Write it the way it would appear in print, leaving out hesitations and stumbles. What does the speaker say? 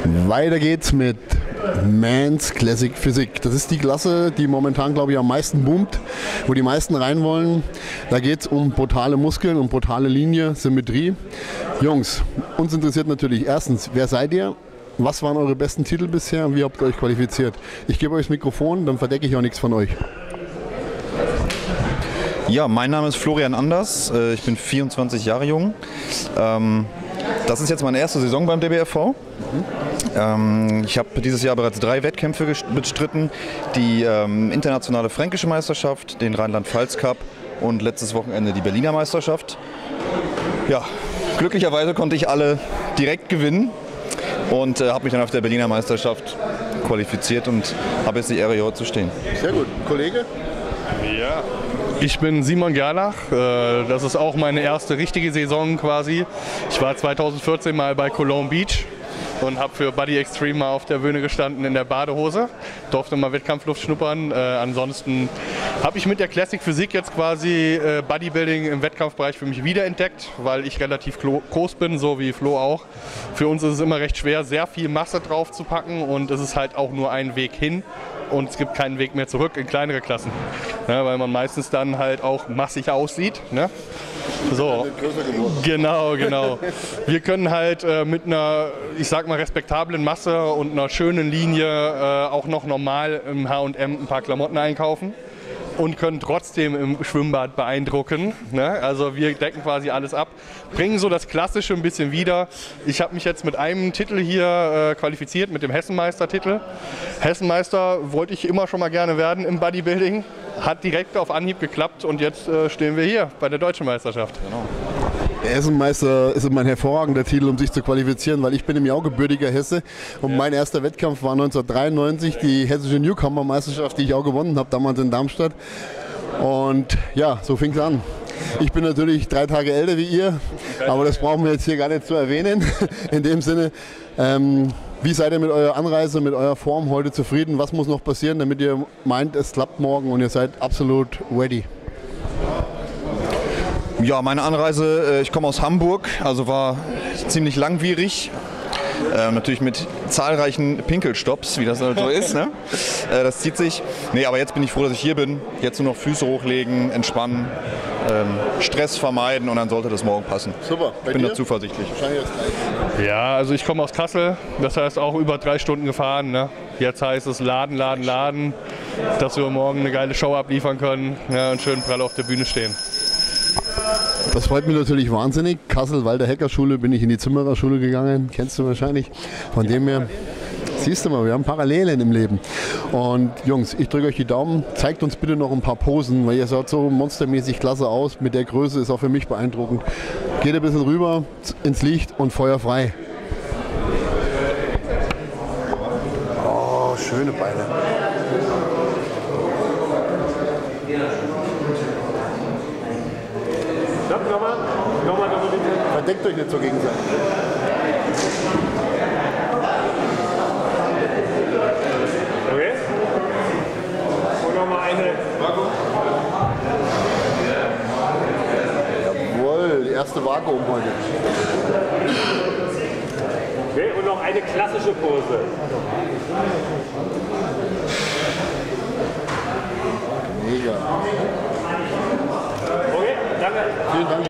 Weiter geht's mit Men's Classic Physik. Das ist die Klasse, die momentan, glaube ich, am meisten boomt, wo die meisten rein wollen. Da geht es um brutale Muskeln, um brutale Linie, Symmetrie. Jungs, uns interessiert natürlich erstens, wer seid ihr? Was waren eure besten Titel bisher und wie habt ihr euch qualifiziert? Ich gebe euch das Mikrofon, dann verdecke ich auch nichts von euch. Ja, mein Name ist Florian Anders, ich bin 24 Jahre jung. Das ist jetzt meine erste Saison beim DBFV. Ich habe dieses Jahr bereits 3 Wettkämpfe bestritten, die internationale Fränkische Meisterschaft, den Rheinland-Pfalz Cup und letztes Wochenende die Berliner Meisterschaft. Ja, glücklicherweise konnte ich alle direkt gewinnen und habe mich dann auf der Berliner Meisterschaft qualifiziert und habe jetzt die Ehre, hier heute zu stehen. Sehr gut. Kollege? Ja, ich bin Simon Gerlach. Das ist auch meine erste richtige Saison quasi. Ich war 2014 mal bei Cologne Beach und habe für Buddy Extreme mal auf der Bühne gestanden in der Badehose. Durfte mal Wettkampfluft schnuppern. Ansonsten habe ich mit der Classic Physik jetzt quasi Bodybuilding im Wettkampfbereich für mich wiederentdeckt, weil ich relativ groß bin, so wie Flo auch. Für uns ist es immer recht schwer, sehr viel Masse drauf zu packen und es ist halt auch nur ein Weg hin. Und es gibt keinen Weg mehr zurück in kleinere Klassen, ne, weil man meistens dann halt auch massig aussieht. Ne? So, genau. Wir können halt mit einer, ich sag mal, respektablen Masse und einer schönen Linie auch noch normal im H&M ein paar Klamotten einkaufen und können trotzdem im Schwimmbad beeindrucken. Ne? Also wir decken quasi alles ab, bringen so das Klassische ein bisschen wieder. Ich habe mich jetzt mit einem Titel hier qualifiziert, mit dem Hessenmeister-Titel. Hessenmeister wollte ich immer schon mal gerne werden im Bodybuilding. Hat direkt auf Anhieb geklappt und jetzt stehen wir hier bei der Deutschen Meisterschaft. Genau. Der Hessenmeister ist immer ein hervorragender Titel, um sich zu qualifizieren, weil ich bin nämlich auch gebürtiger Hesse und mein erster Wettkampf war 1993, die hessische Newcomer-Meisterschaft, die ich auch gewonnen habe, damals in Darmstadt. Und ja, so fing es an. Ich bin natürlich 3 Tage älter wie ihr, aber das brauchen wir jetzt hier gar nicht zu erwähnen. In dem Sinne, wie seid ihr mit eurer Anreise, mit eurer Form heute zufrieden? Was muss noch passieren, damit ihr meint, es klappt morgen und ihr seid absolut ready? Ja, meine Anreise, ich komme aus Hamburg, also war ziemlich langwierig. Natürlich mit zahlreichen Pinkelstopps, wie das halt so ist. Ne? Das zieht sich. Nee, aber jetzt bin ich froh, dass ich hier bin. Jetzt nur noch Füße hochlegen, entspannen, Stress vermeiden und dann sollte das morgen passen. Super. Ich bin da zuversichtlich. Ja, also ich komme aus Kassel, das heißt auch über 3 Stunden gefahren. Ne? Jetzt heißt es Laden, dass wir morgen eine geile Show abliefern können, ja, und schön prall auf der Bühne stehen. Das freut mich natürlich wahnsinnig. Kassel, Walter Hecker Schule, bin ich in die Zimmererschule gegangen, kennst du wahrscheinlich. Von dem her, siehst du mal, wir haben Parallelen im Leben. Und Jungs, ich drücke euch die Daumen, zeigt uns bitte noch ein paar Posen, weil ihr schaut so monstermäßig klasse aus. Mit der Größe ist auch für mich beeindruckend. Geht ein bisschen rüber ins Licht und Feuer frei. Oh, schöne Beine. Nochmal bitte. Verdeckt euch nicht so gegenseitig. Okay. Und nochmal eine. Jawohl, die erste Vakuum heute. Okay, und noch eine klassische Pose. Mega. Okay, danke. Vielen Dank.